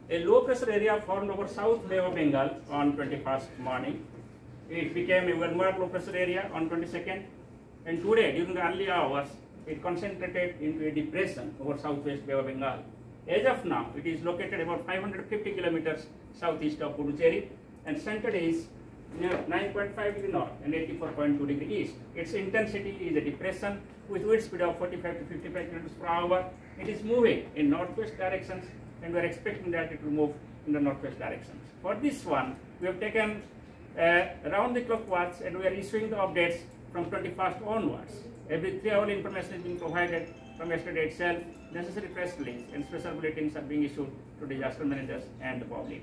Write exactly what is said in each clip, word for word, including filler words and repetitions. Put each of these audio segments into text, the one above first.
a low pressure area formed over South Bay of Bengal on twenty-first morning. It became a well-marked low pressure area on twenty-second, and today during the early hours it concentrated into a depression over southwest Bay of Bengal. As of now, it is located about five hundred fifty kilometers southeast of Puducherry and centered is near nine point five degree north and eighty-four point two degree east. Its intensity is a depression with wind speed of forty-five to fifty-five kilometers per hour. It is moving in northwest directions, and we are expecting that it will move in the northwest directions. For this one, we have taken uh, round the clock watch, and we are issuing the updates from twenty-first onwards. Every three hour information is being provided from yesterday itself. Necessary press release and special bulletins are being issued to disaster managers and the public.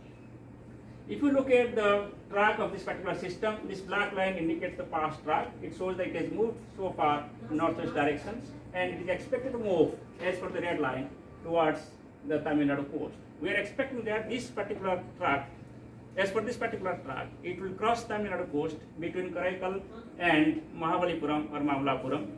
If you look at the track of this particular system, this black line indicates the past track. It shows that it has moved so far in northwest directions, and it is expected to move as per the red line towards the Tamil Nadu coast. We are expecting that this particular track, as per this particular track, it will cross Tamil Nadu coast between Karaikal and Mahabalipuram or Mamalapuram,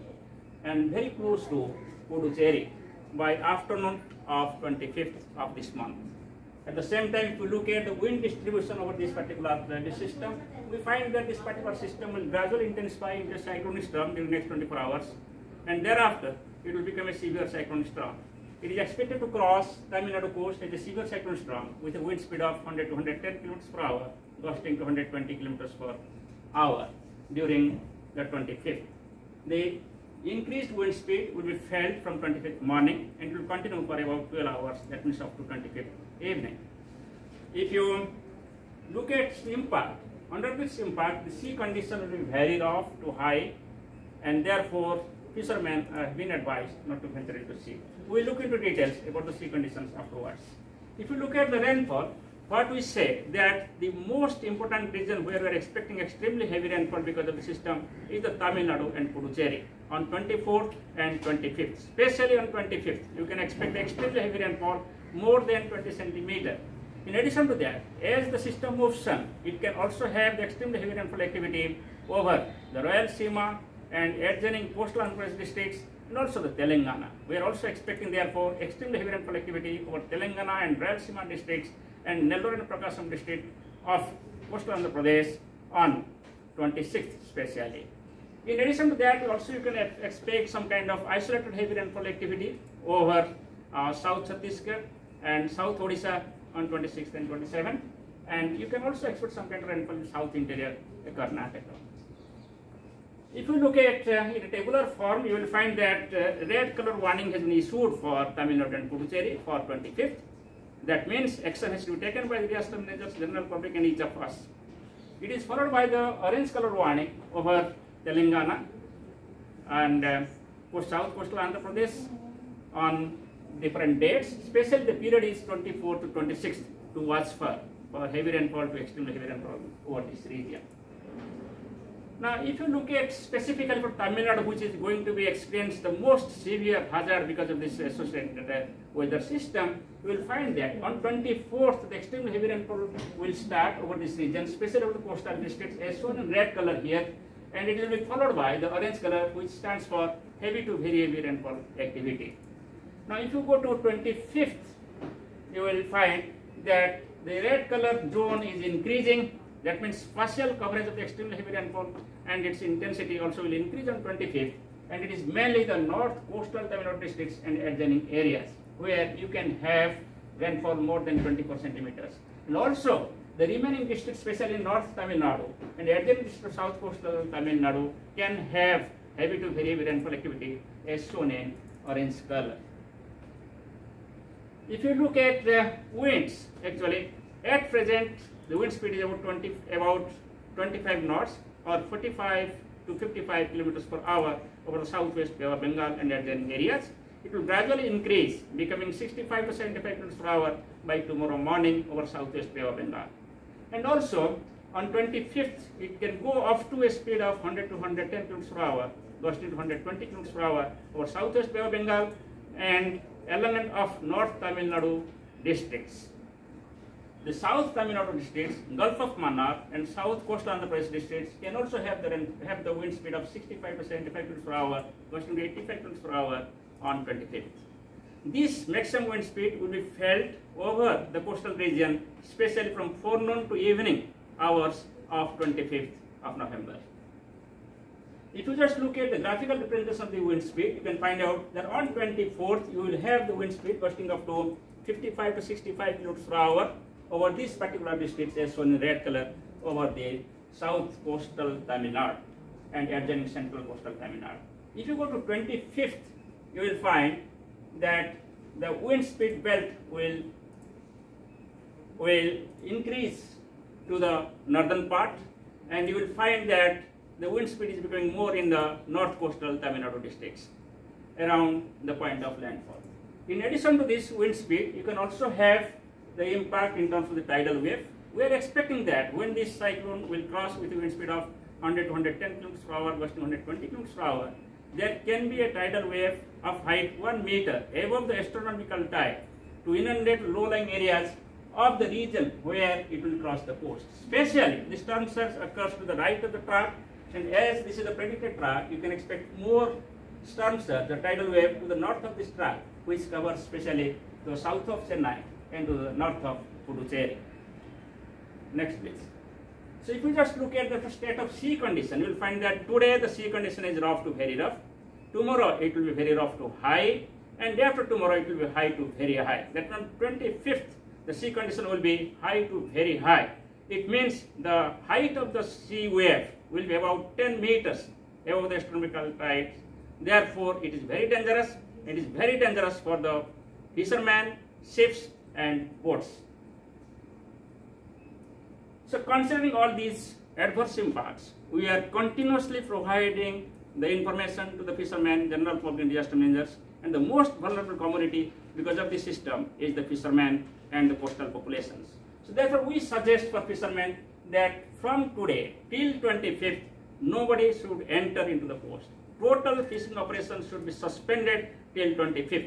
and very close to Puducherry by afternoon of twenty-fifth of this month. At the same time, if we look at the wind distribution over this particular uh, system, we find that this particular system will gradually intensify into a cyclonic storm during the next twenty-four hours, and thereafter it will become a severe cyclonic storm. It is expected to cross Tamil Nadu coast as a severe cyclonic storm with a wind speed of one hundred to one hundred ten kilometers per hour, gusting to one hundred twenty kilometers per hour during the twenty-fifth. The increased wind speed will be felt from twenty-fifth morning and it will continue for about twelve hours, that means up to twenty-fifth evening. If you look at impact, under this impact, the sea condition will be very rough to high, and therefore fishermen have been advised not to venture into sea. We will look into details about the sea conditions afterwards. If you look at the rainfall, what we say that the most important region where we are expecting extremely heavy rainfall because of the system is the Tamil Nadu and Puducherry on twenty-fourth and twenty-fifth. Especially on twenty-fifth, you can expect extremely heavy rainfall, more than twenty centimeters. In addition to that, as the system moves on, it can also have the extremely heavy rainfall activity over the Rayalaseema and adjoining coastal Andhra Pradesh districts and also the Telangana. We are also expecting therefore extremely heavy rainfall activity over Telangana and Rayalaseema districts and Nellore and Prakasam district of coastal Andhra Pradesh on twenty-sixth especially. In addition to that, also you can expect some kind of isolated heavy rainfall activity over uh, South Chhattisgarh and South Odisha on twenty-sixth and twenty-seventh, and you can also expect some kind of rainfall in South Interior Karnataka. If you look at uh, in a tabular form, you will find that uh, red color warning has been issued for Tamil Nadu and Puducherry for twenty-fifth. That means action has to be taken by the disaster managers, general public, and each of us. It is followed by the orange color warning over Telangana and uh, South Coastal Andhra Pradesh on different dates. Especially the period is twenty-fourth to twenty-sixth to watch for, for heavy rainfall to extremely heavy rainfall over this region. Now, if you look at specifically for Tamil Nadu, which is going to be experienced the most severe hazard because of this associated uh, weather system, you will find that on twenty-fourth, the extremely heavy rainfall will start over this region, especially over the coastal districts, as shown in red color here, and it will be followed by the orange color, which stands for heavy to very heavy rainfall activity. Now, if you go to twenty-fifth, you will find that the red color zone is increasing. That means partial coverage of the extremely heavy rainfall and its intensity also will increase on twenty-fifth, and it is mainly the north coastal Tamil Nadu districts and adjoining areas where you can have rainfall more than twenty-four centimeters. And also the remaining districts, especially north Tamil Nadu and adjoining districts of south coastal Tamil Nadu, can have heavy to very heavy rainfall activity as shown in orange color. If you look at the winds, actually at present the wind speed is about twenty, about twenty-five knots or forty-five to fifty-five kilometers per hour over the southwest Bay of Bengal and adjoining areas. It will gradually increase, becoming sixty-five to seventy-five kilometers per hour by tomorrow morning over southwest Bay of Bengal. And also on twenty-fifth, it can go up to a speed of one hundred to one hundred ten kilometers per hour, gusting to one hundred twenty kilometers per hour over southwest Bay of Bengal and element of north Tamil Nadu districts. The South Tamil Nadu districts, Gulf of Mannar and South Coastal Andhra Pradesh districts can also have the have the wind speed of sixty-five to seventy-five kilometers per hour, gusting to eighty-five kilometers per hour on twenty-fifth. this maximum wind speed will be felt over the coastal region, especially from forenoon to evening hours of twenty-fifth of November. If you just look at the graphical representation of the wind speed, you can find out that on twenty-fourth you will have the wind speed bursting up to fifty-five to sixty-five kilometers per hour over these particular districts as shown in red color over the south coastal Tamil Nadu and adjoining central coastal Tamil Nadu. If you go to twenty-fifth, you will find that the wind speed belt will, will increase to the northern part, and you will find that the wind speed is becoming more in the north coastal Tamil Nadu districts around the point of landfall. In addition to this wind speed, you can also have the impact in terms of the tidal wave. We are expecting that when this cyclone will cross with a wind speed of one hundred to one hundred ten kilometers per hour, gusting one hundred twenty kilometers per hour, there can be a tidal wave of height one meter above the astronomical tide to inundate low-lying areas of the region where it will cross the coast. Especially, the storm surge occurs to the right of the track, and as this is the predicted track, you can expect more storm surge, the tidal wave, to the north of this track, which covers especially the south of Chennai and to the north of Puducherry. Next, please. So if you just look at the state of sea condition, you will find that today the sea condition is rough to very rough. Tomorrow it will be very rough to high, and day after tomorrow it will be high to very high. That on twenty-fifth, the sea condition will be high to very high. It means the height of the sea wave will be about ten meters above the astronomical tide. Therefore, it is very dangerous. It is very dangerous for the fishermen, ships, and boats. So, considering all these adverse impacts, we are continuously providing the information to the fishermen, general public, and disaster managers, and the most vulnerable community because of this system is the fishermen and the coastal populations. So, therefore, we suggest for fishermen that from today till twenty-fifth, nobody should enter into the coast. Total fishing operations should be suspended till twenty-fifth.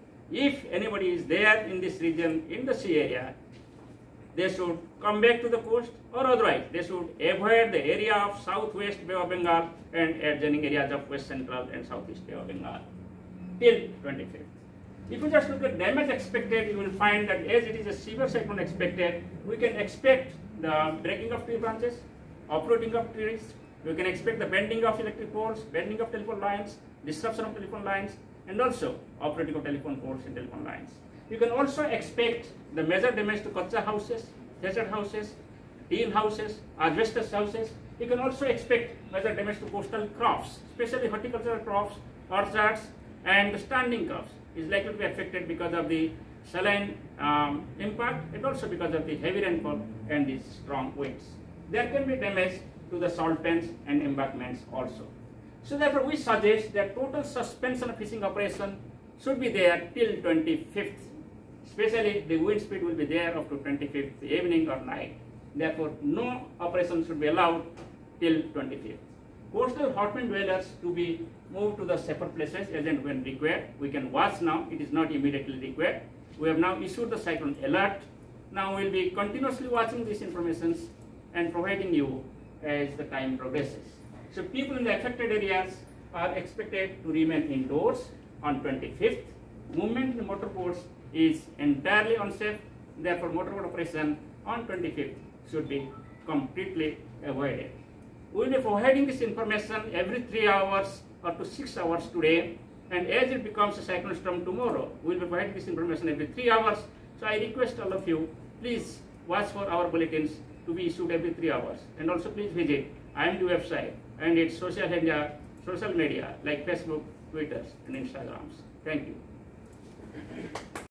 If anybody is there in this region, in the sea area, they should come back to the coast, or otherwise they should avoid the area of southwest Bay of Bengal and adjoining areas of west central and southeast Bay of Bengal till twenty-fifth. If you just look at damage expected, you will find that as it is a severe cyclone expected, we can expect the breaking of tree branches, uprooting of trees, we can expect the bending of electric poles, bending of telephone lines, disruption of telephone lines, and also operating of telephone poles and telephone lines. You can also expect the major damage to kacha houses, thatched houses, tin houses, asbestos houses. You can also expect major damage to coastal crops, especially horticultural crops, orchards, and the standing crops is likely to be affected because of the saline um, impact and also because of the heavy rainfall and the strong winds. There can be damage to the salt pans and embankments also. So therefore, we suggest that total suspension of fishing operation should be there till twenty-fifth. Especially the wind speed will be there up to twenty-fifth evening or night. Therefore, no operation should be allowed till twenty-fifth. Coastal hotman dwellers to be moved to the safer places as and when required. We can watch now, it is not immediately required. We have now issued the cyclone alert. Now we will be continuously watching these informations and providing you as the time progresses. So people in the affected areas are expected to remain indoors on twenty-fifth. Movement in the motorboats is entirely unsafe. Therefore, motorboat operation on twenty-fifth should be completely avoided. We will be providing this information every three hours or to six hours today, and as it becomes a cyclone storm tomorrow, we will be providing this information every three hours. So I request all of you, please watch for our bulletins to be issued every three hours, and also please visit I M D website and its social media, social media like Facebook, Twitter, and Instagrams. Thank you.